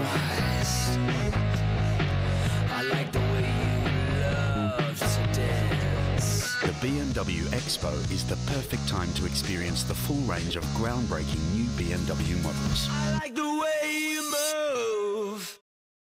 eyes. I like the way you love to dance. The BMW XPO is the perfect time to experience the full range of groundbreaking new BMW models. I like the